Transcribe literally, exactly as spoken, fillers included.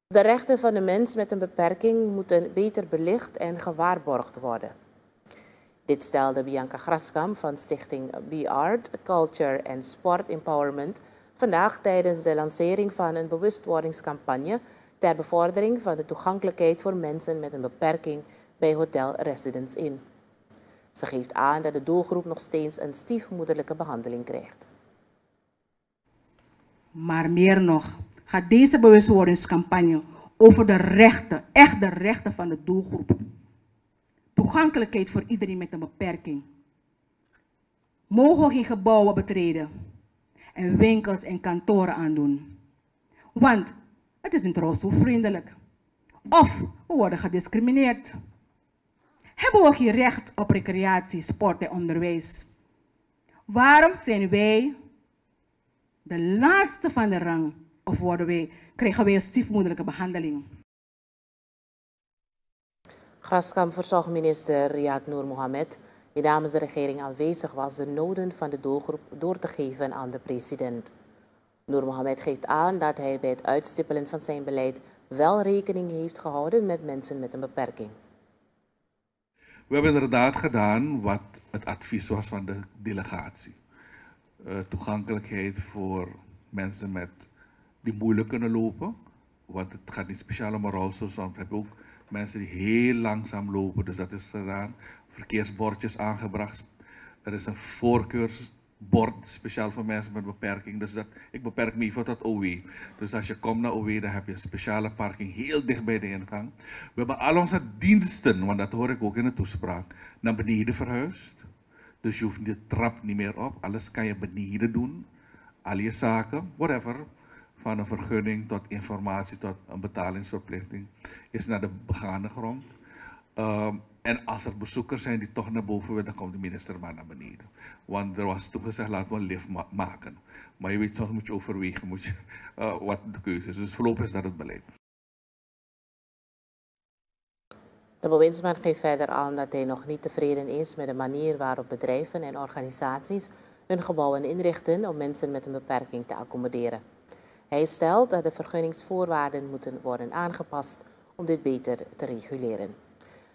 De rechten van de mens met een beperking moeten beter belicht en gewaarborgd worden. Dit stelde Bianca Graskamp van stichting Be Art, Culture and Sport Empowerment vandaag tijdens de lancering van een bewustwordingscampagne ter bevordering van de toegankelijkheid voor mensen met een beperking bij Hotel Residence Inn. Ze geeft aan dat de doelgroep nog steeds een stiefmoederlijke behandeling krijgt. Maar meer nog gaat deze bewustwordingscampagne over de rechten, echt de rechten van de doelgroep. Toegankelijkheid voor iedereen met een beperking. Mogen geen gebouwen betreden en winkels en kantoren aandoen. Want het is niet zo vriendelijk. Of we worden gediscrimineerd. Hebben we geen recht op recreatie, sport en onderwijs? Waarom zijn wij de laatste van de rang of worden wij, krijgen wij een stiefmoederlijke behandeling? Graskamp verzocht minister Riyad Noor Mohammed, die namens de regering aanwezig was, de noden van de doelgroep door te geven aan de president. Noor Mohammed geeft aan dat hij bij het uitstippelen van zijn beleid wel rekening heeft gehouden met mensen met een beperking. We hebben inderdaad gedaan wat het advies was van de delegatie. Uh, toegankelijkheid voor mensen met, die moeilijk kunnen lopen. Want het gaat niet speciaal om een rolstoel, want we hebben ook mensen die heel langzaam lopen. Dus dat is gedaan. Verkeersbordjes aangebracht. Er is een voorkeursbord speciaal voor mensen met beperking. Dus dat, ik beperk me even tot O W. Dus als je komt naar O W, dan heb je een speciale parking heel dicht bij de ingang. We hebben al onze diensten, want dat hoor ik ook in de toespraak, naar beneden verhuisd. Dus je hoeft de trap niet meer op. Alles kan je beneden doen. Al je zaken, whatever. Van een vergunning tot informatie tot een betalingsverplichting is naar de begane grond. Um, en als er bezoekers zijn die toch naar boven willen, dan komt de minister maar naar beneden. Want er was toegezegd, laten we een lift ma maken. Maar je weet, soms moet je overwegen moet je, uh, wat de keuze is. Dus voorlopig is dat het beleid. De bewindsman geeft verder aan dat hij nog niet tevreden is met de manier waarop bedrijven en organisaties hun gebouwen inrichten om mensen met een beperking te accommoderen. Hij stelt dat de vergunningsvoorwaarden moeten worden aangepast om dit beter te reguleren.